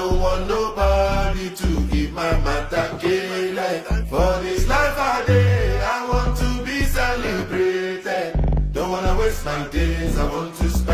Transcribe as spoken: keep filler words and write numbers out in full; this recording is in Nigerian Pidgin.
don't want nobody to give my matter like. For this life I day, I want to be celebrated. Don't wanna waste my days, I want to spend